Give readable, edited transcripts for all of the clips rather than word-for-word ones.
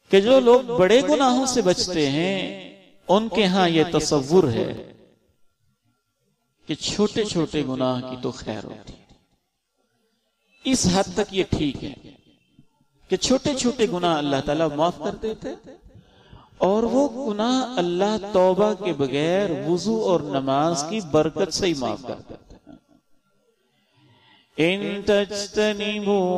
کہ جو لوگ بڑے گناہوں سے بچتے ہیں ان کے ہاں یہ تصور ہے کہ چھوٹے چھوٹے گناہ کی تو خیر ہوتی ہے. اس حد تک یہ ٹھیک ہے کہ چھوٹے چھوٹے گناہ اللہ تعالیٰ معاف کر دیتے اور وہ گناہ اللہ توبہ کے بغیر وضو اور نماز کی برکت سے ہی معاف کر دیتے. ان تجتنبوا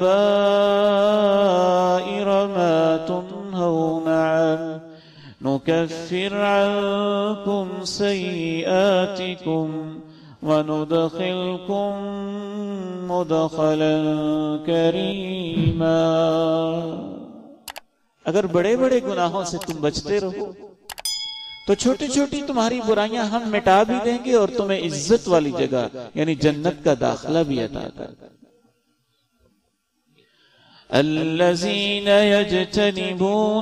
كبائر ما تنهون عنه نكفر عنكم سيئاتكم وندخلكم مدخلا كريما. اگر بڑے بڑے گناہوں سے تم بچتے رہو تو چھوٹی چھوٹی تمہاری برائیاں ہم مٹا بھی دیں گے اور تمہیں عزت والی جگہ یعنی جنت کا داخلہ بھی عطا کر دیں. الذين يجتنبون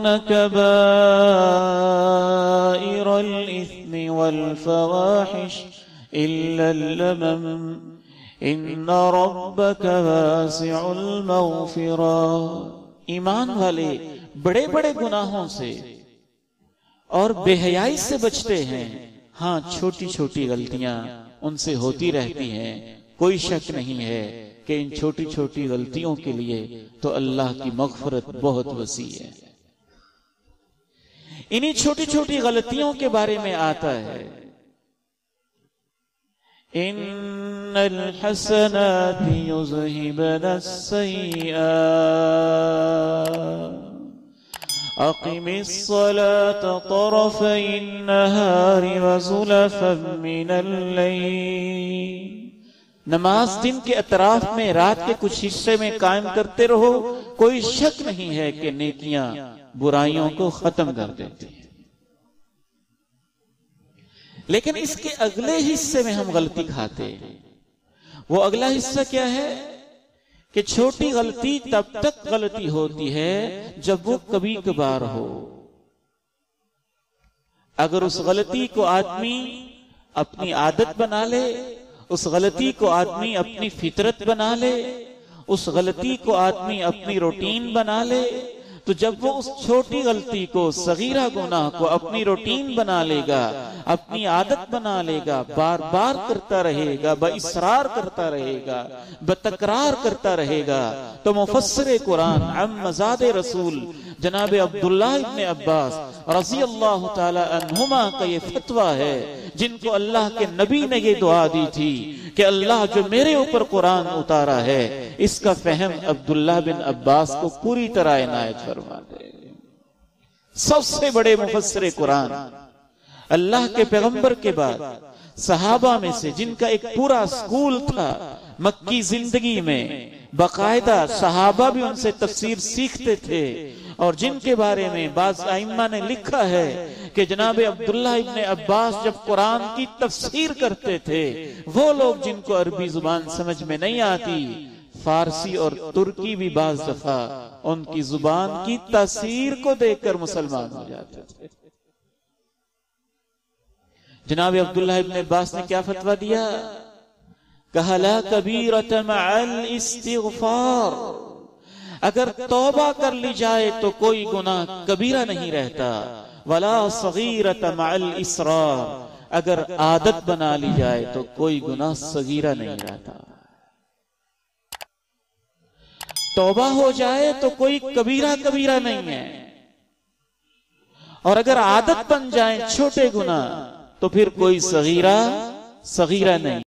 كبائر الإثم والفواحش إلا اللمم إن ربك واسع المغفرة. ایمان والے بڑے بڑے گناہوں سے اور بے حیائی سے بچتے ہیں. ہاں چھوٹی چھوٹی غلطیاں ان سے ہوتی رہتی ہیں. کوئی شک نہیں ہے کہ ان چھوٹی چھوٹی غلطیوں کے لیے تو اللہ کی مغفرت بہت وسیع ہے. انہی چھوٹی چھوٹی غلطیوں کے بارے میں آتا ہے ان الحسنات یذہبن السیئات اقم الصلاة طرفی النہار وزلفا من اللیل. نماز دن کے اطراف میں رات کے کچھ حصے میں قائم کرتے رہو. کوئی شک نہیں ہے کہ نیکیاں برائیوں کو ختم کر دیتی ہیں. لیکن اس کے اگلے حصے میں ہم غلطی کھاتے ہیں. وہ اگلا حصہ کیا ہے کہ چھوٹی غلطی تب تک غلطی ہوتی ہے جب وہ کبھی کبھار ہو. اگر اس غلطی کو آدمی اپنی عادت بنا لے، اس غلطی کو آدمی اپنی فطرت بنا لے، اس غلطی کو آدمی اپنی روٹین بنا لے، تو جب وہ اس چھوٹی غلطی کو، صغیرہ گناہ کو اپنی روٹین بنا لے گا، اپنی عادت بنا لے گا، بار بار کرتا رہے گا، باصرار کرتا رہے گا، بتکرار کرتا رہے گا، تو مفسر قرآن عمزاد رسول جناب عبداللہ ابن عباس رضی اللہ تعالی عنہما کا یہ فتویٰ ہے، جن کو اللہ کے نبی نے یہ دعا دی تھی کہ اللہ جو میرے اوپر قرآن اتارا ہے اس کا فہم عبداللہ بن عباس کو پوری طرح عنایت فرما دے. سب سے بڑے مفسر قرآن اللہ کے پیغمبر کے بعد صحابہ میں سے، جن کا ایک پورا سکول تھا مکی زندگی میں، باقاعدہ صحابہ بھی ان سے تفسیر سیکھتے تھے، اور جن کے بارے میں بعض ائمہ نے لکھا ہے کہ جناب عبداللہ ابن عباس جب قرآن کی تفسیر کرتے تھے، وہ لوگ جن کو عربی زبان سمجھ میں نہیں آتی، فارسی اور ترکی بھی بعض دفعہ ان کی زبان کی تاثیر کو دیکھ کر مسلمان ہو جاتے تھے. جناب عبداللہ ابن عباس نے کیا فتویٰ دیا؟ کہا لا کبیرۃ مع الاستغفار. اگر توبہ کر لی جائے تو کوئی گناہ کبیرہ نہیں رہتا. ولا صغیرۃ مع الاصرار. اگر عادت بنا لی جائے تو کوئی گناہ صغیرہ نہیں رہتا. توبہ ہو جائے تو کوئی کبیرہ نہیں ہے، اور اگر عادت بن جائیں چھوٹے گناہ تو پھر کوئی صغیرہ نہیں.